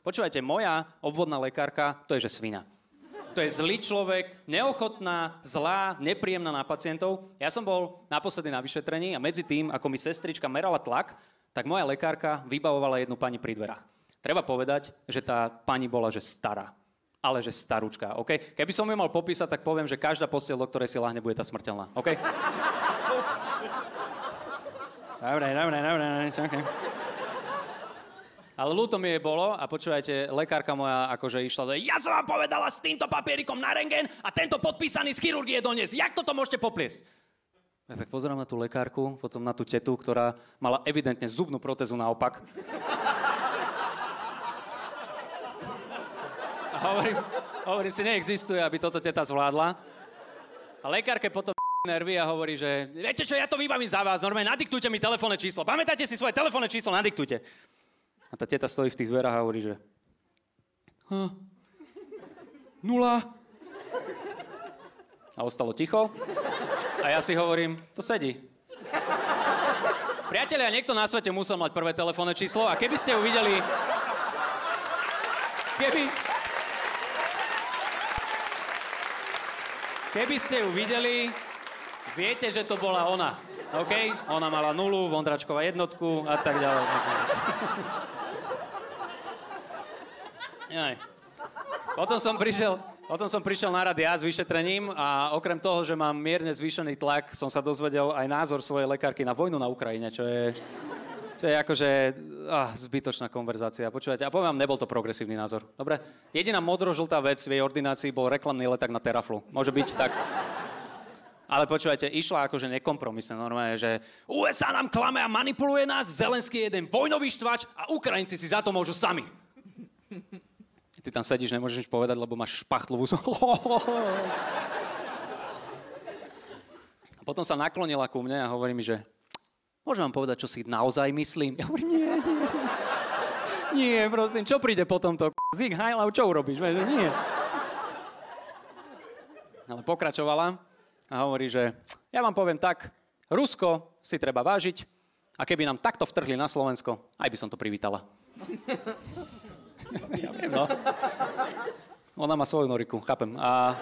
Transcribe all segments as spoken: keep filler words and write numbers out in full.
Počúvajte, moja obvodná lekárka, to je že svina. To je zlý človek, neochotná, zlá, nepríjemná na pacientov. Ja som bol naposledy na vyšetrení a medzi tým, ako mi sestrička merala tlak, tak moja lekárka vybavovala jednu pani pri dverách. Treba povedať, že tá pani bola že stará. Ale že starúčka, OK? Keby som ju mal popísať, tak poviem, že každá posteľ, do ktorej si lahne, bude tá smrteľná, OK? Dobre, dobre, dobre, OK. Ale ľúto mi je bolo a počúvajte, lekárka moja akože išla, ja som vám povedala s týmto papierikom na rentgen a tento podpísaný z chirurgie doniesť. Jak toto môžete popliesť? Ja tak pozerám na tú lekárku, potom na tú tetu, ktorá mala evidentne zubnú protézu naopak. A hovorím, hovorím si, neexistuje, aby toto teta zvládla. A lekárke potom nervy a hovorí, že viete čo, ja to vybavím za vás, normálne nadiktujte mi telefónne číslo. Pamätajte si svoje telefónne číslo, nadiktujte. A tá teta stojí v tých dverách a hovorí, že hm, nula. A ostalo ticho. A ja si hovorím, to sedí. Priatelia, niekto na svete musel mať prvé telefónne číslo a keby ste ju videli... Keby... Keby ste ju videli, viete, že to bola ona. OK? Ona mala nulu, Vondračková jednotku a tak ďalej. Aj. Potom som prišiel, potom som prišiel na rad ja s vyšetrením a okrem toho, že mám mierne zvýšený tlak, som sa dozvedel aj názor svojej lekárky na vojnu na Ukrajine, čo je, čo je akože ah, zbytočná konverzácia. Počúvajte, a poviem vám, nebol to progresívny názor. Dobre? Jediná modro-žltá vec v jej ordinácii bol reklamný leták na Teraflu. Môže byť tak. Ale počúvajte, išla akože nekompromisne, normálne, že ú es á nám klame a manipuluje nás, Zelenský je jeden vojnový štvač a Ukrajinci si za to môžu sami. Ty tam sedíš, nemôžeš nič povedať, lebo máš špachtlovú... A potom sa naklonila ku mne a hovorí mi, že môžem vám povedať, čo si naozaj myslím? Ja hovorím, nie, nie. Nie, prosím, čo príde po tomto? Zig Hajlau, čo urobíš? Nie. Ale pokračovala a hovorí, že ja vám poviem tak, Rusko si treba vážiť a keby nám takto vtrhli na Slovensko, aj by som to privítala. Ja viem, no. Ona má svoju noriku, chápem. A,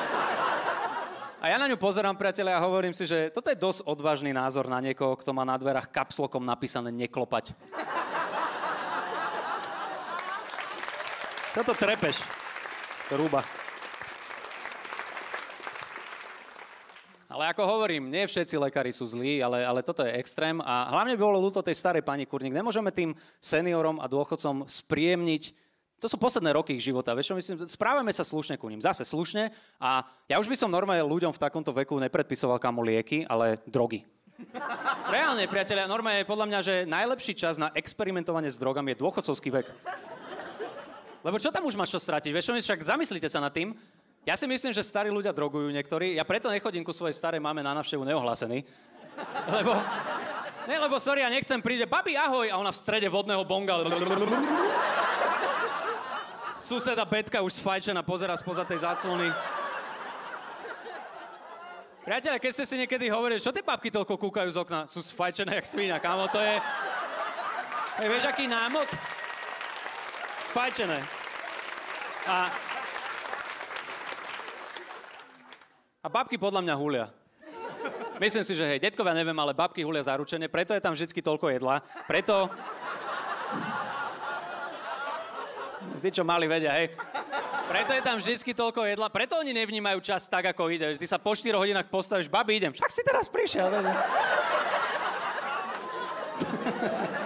a ja na ňu pozerám, priateľe, a hovorím si, že toto je dosť odvážny názor na niekoho, kto má na dverách kapslokom napísané neklopať. Čo to trepeš? Rúba. Ale ako hovorím, nie všetci lekári sú zlí, ale, ale toto je extrém. A hlavne by bolo ľúto tej starej pani Kurník. Nemôžeme tým seniorom a dôchodcom spríjemniť. To sú posledné roky ich života. Vieš čo myslím? Správame sa slušne ku ním. Zase slušne. A ja už by som normálne ľuďom v takomto veku nepredpisoval kamo lieky, ale drogy. Reálne, priatelia, normálne je podľa mňa, že najlepší čas na experimentovanie s drogami je dôchodcovský vek. Lebo čo tam už máš čo stratiť? Vieš čo myslím? Však zamyslite sa nad tým. Ja si myslím, že starí ľudia drogujú niektorí. Ja preto nechodím ku svojej starej máme na návštevu neohlásený. Lebo... Ne, lebo sorry, ja nechcem príde. Babi, ahoj! A ona v strede vodného bonga. Suseda Betka už sfajčená, pozerá spoza tej záclony. Priatelia, keď ste si niekedy hovorili, čo tie babky toľko kúkajú z okna? Sú sfajčené jak svíňa, kámo, to je... To je, vieš, aký námot? Sfajčené. A... A babky podľa mňa hulia. Myslím si, že hej, detkovia neviem, ale babky hulia zaručene, preto je tam vždycky toľko jedla. Preto... Tí, čo mali, vedia, hej. Preto je tam vždycky toľko jedla, preto oni nevnímajú čas tak, ako ide. Ty sa po štyroch hodinách postavíš, babi, idem. Však si teraz prišiel, vedia.